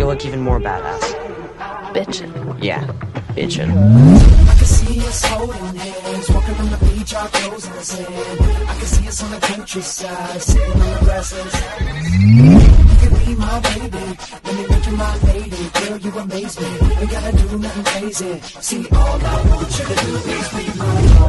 you'll look even more badass. Bitchin'. Yeah, bitchin'. I can see us holding hands, walking on the beach, our clothes in his hand. I can see us on the countryside, sitting on the grasslands. You can be my baby, let me make you my lady. Girl, you amaze me, ain't gotta do nothing crazy. See, all I want you to do is be my